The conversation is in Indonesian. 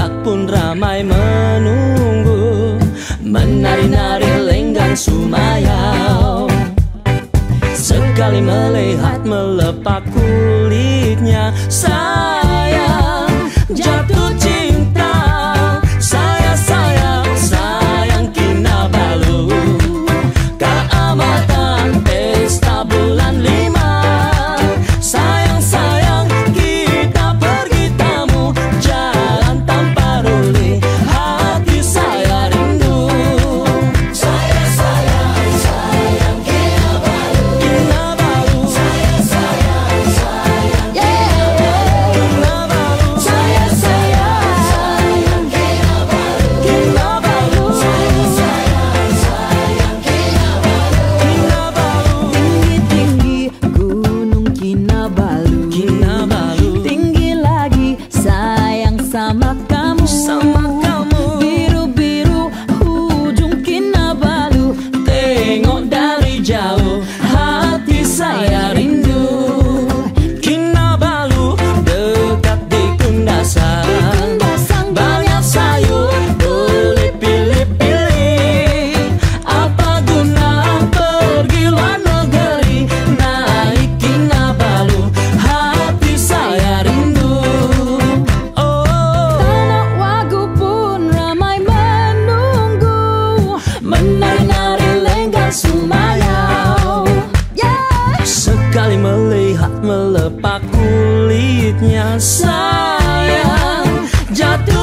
tak pun ramai menunggu, menari-nari lenggang Sumayau. Sekali melihat melepak kulitnya, sayang jatuh cinta. Sayang Kinabalu, keamatan pesta bulan 5. Sayang kita pergi tamu, jalan tanpa ruli, hati saya rindu. Sayang Kinabalu, Kinabalu. Sayang Kinabalu, sayang Kinabalu, Kinabalu. Tinggi-tinggi gunung Kinabalu, Kinabalu. tinggi lagi sayang sama kamu. Biru-biru ujung Kinabalu, Tengok dari jauh, hati saya rindu. Kinabalu dekat di Kundasan, banyak sayur boleh pilih-pilih. Apa guna pergi luar negeri, naik Kinabalu, hati saya rindu. Oh, Tanah Wagu pun ramai menunggu, menari-nari lenggang Sumayau. Sekali melihat melepak kulitnya, sayang jatuh